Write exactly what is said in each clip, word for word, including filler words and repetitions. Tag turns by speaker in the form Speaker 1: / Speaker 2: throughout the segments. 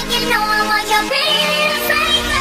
Speaker 1: like you know I want your pretty little psycho.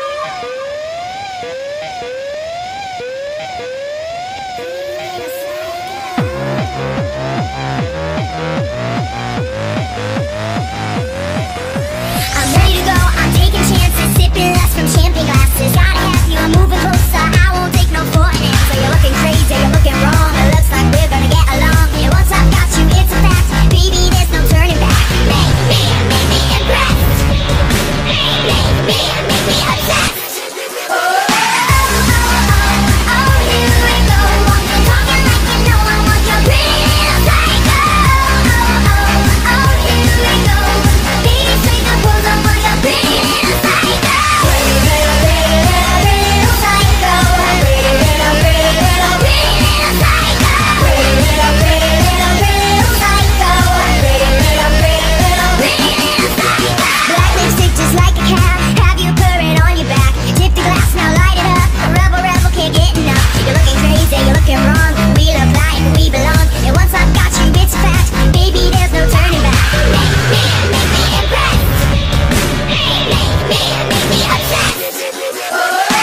Speaker 1: I'm ready to go, I'm taking chances, sipping less from champagne glasses. Gotta have you, I'm moving closer, I won't take no for an answer. You're looking crazy, you're looking wrong, it looks like we're gonna get along. And once I've got you, it's a fact, baby, there's no turning back. Make me, make me impressed. Make me, make me obsessed. Oh, oh, oh, oh, here we go. Talking like you know I want your pretty little psycho. Oh, oh, oh, here we go. Baby, take the pose, I want your pretty little psycho. Pretty little, pretty little, pretty little psycho. Pretty little, pretty little, pretty little psycho. Pretty little, pretty little, pretty little psycho. Pretty little, pretty little, pretty little psycho. Black lipstick just like a cat, have you purring on your back. Tip the glass, now light it up. Rebel, rebel, can't get enough. You're looking crazy, you're looking wrong. We look like we belong. And once I've got you, it's a fact. Baby, there's no turning back. Make me, make me impressed. Make me, make me obsessed. Oh, oh,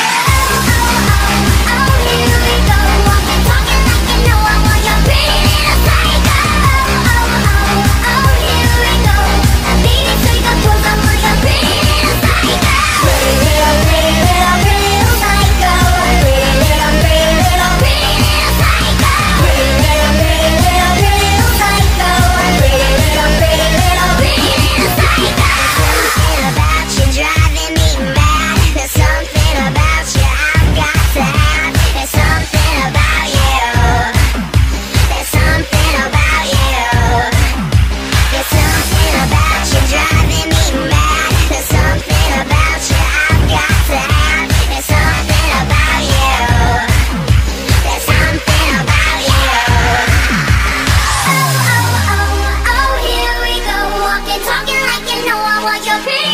Speaker 1: oh, oh, here we go. Walking, talking like you know I want your pretty little psycho. Oh, oh, oh, here we go. Baby, take the pose, I want your pretty little psycho. Pretty little, pretty little, pretty little psycho. Pretty little, pretty little, pretty little psycho. Pretty little, pretty little, pretty little psycho. Pretty little, pretty little, pretty little psycho. Something about you driving me mad. There's something about you I've got to have. There's something about you. There's something about you. There's something about you driving me mad. There's something about you I've got to have. There's something about you. There's something about you. Oh, oh, oh, oh, here we go. Walking, talking like you know I want your pretty